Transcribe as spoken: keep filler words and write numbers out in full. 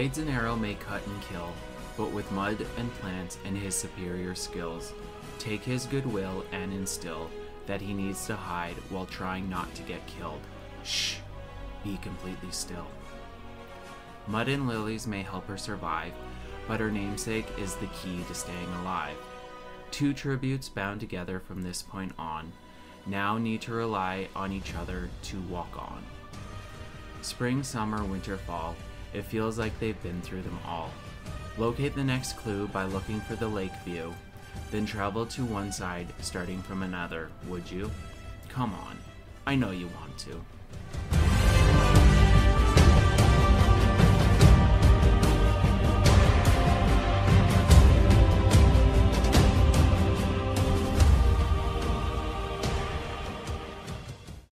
Blades and arrow may cut and kill, but with mud and plants and his superior skills, take his goodwill and instill that he needs to hide while trying not to get killed. Shh! Be completely still. Mud and lilies may help her survive, but her namesake is the key to staying alive. Two tributes bound together from this point on, now need to rely on each other to walk on. Spring, summer, winter, fall, it feels like they've been through them all. Locate the next clue by looking for the lake view, then travel to one side starting from another, would you? Come on, I know you want to.